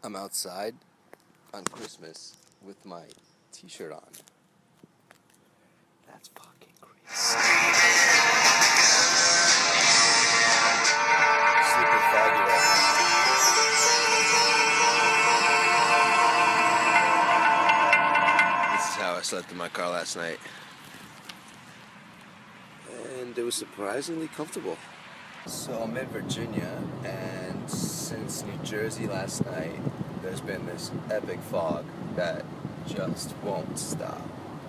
I'm outside on Christmas with my t-shirt on. That's fucking crazy. Super foggy right now. This is how I slept in my car last night. And it was surprisingly comfortable. So I'm in Virginia, and since New Jersey last night, there's been this epic fog that just won't stop.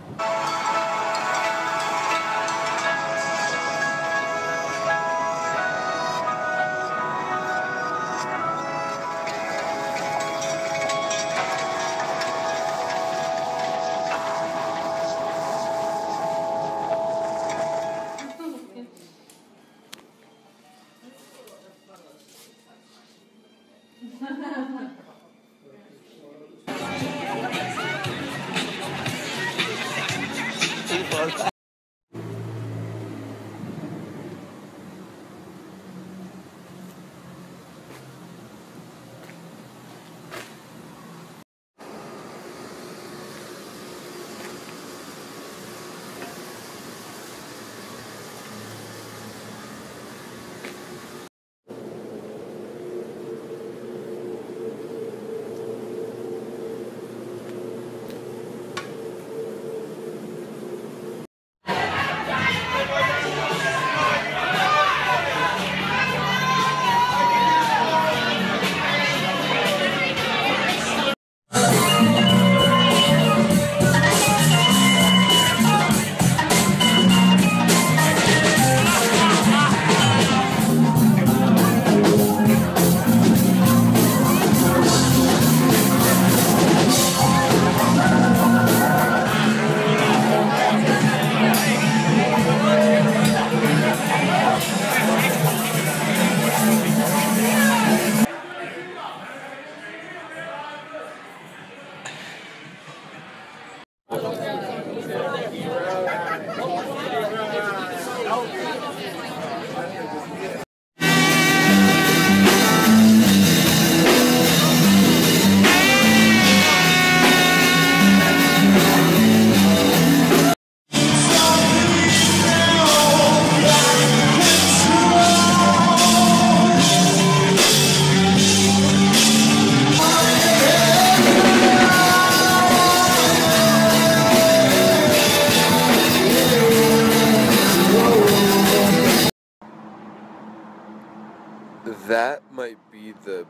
That might be the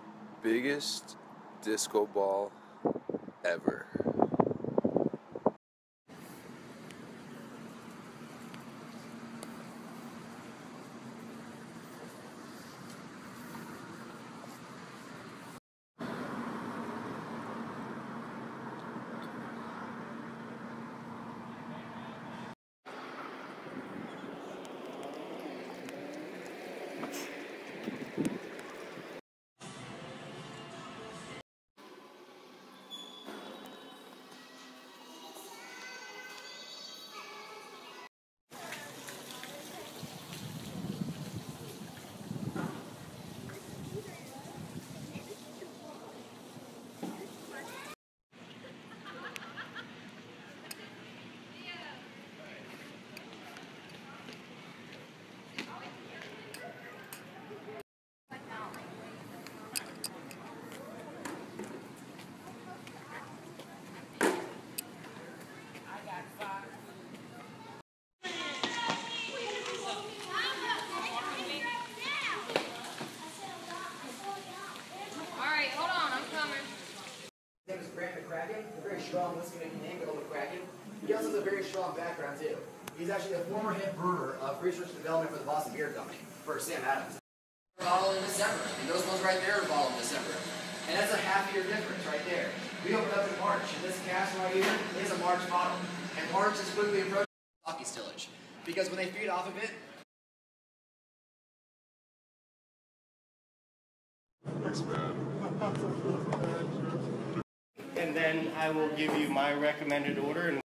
biggest disco ball ever. Strong whiskey-making name, Bill McCracken. He also has a very strong background, too. He's actually the former head brewer of research and development for the Boston Beer Company, for Sam Adams. Bottle in December, and those ones right there are bottled in December. And that's a half-year difference right there. We opened up in March, and this cask right here is a March bottle. And March is quickly approaching hockey stillage, because when they feed off of it, and then I will give you my recommended order. And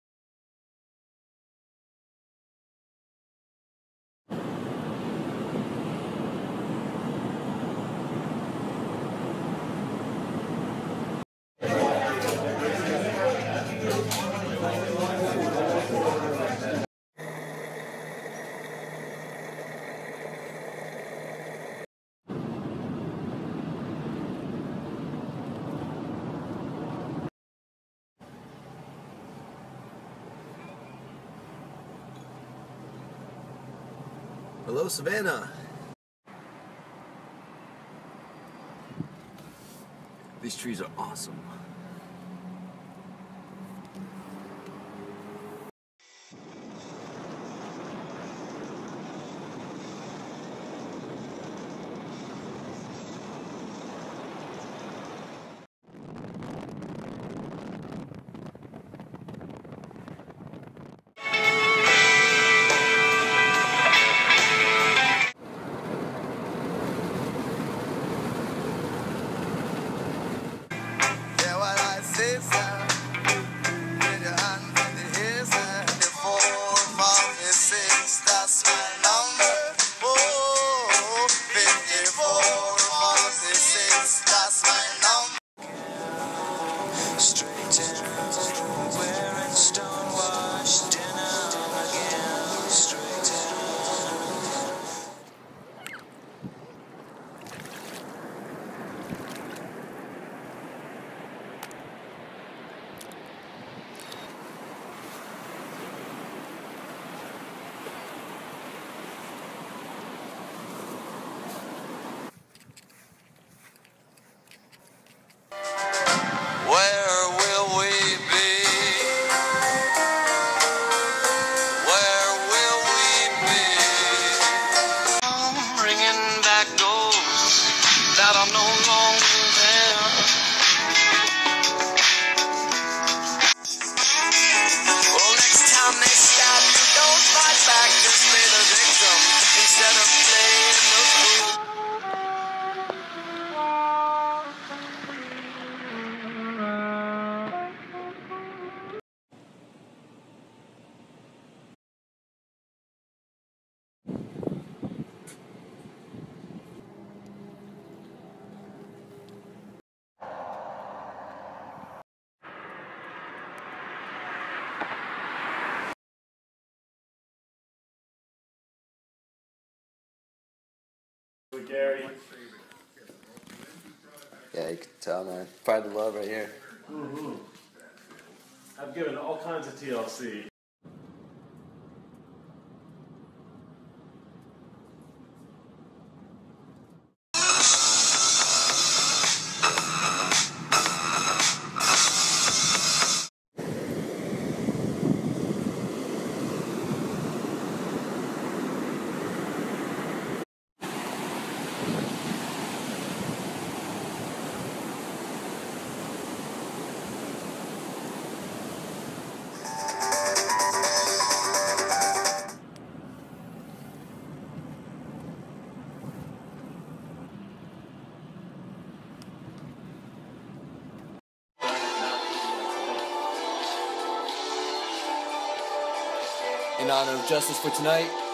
Hello, Savannah. These trees are awesome. Gary. Yeah, you can tell, man. Pride of love right here. I've given all kinds of TLC. In honor of justice for tonight,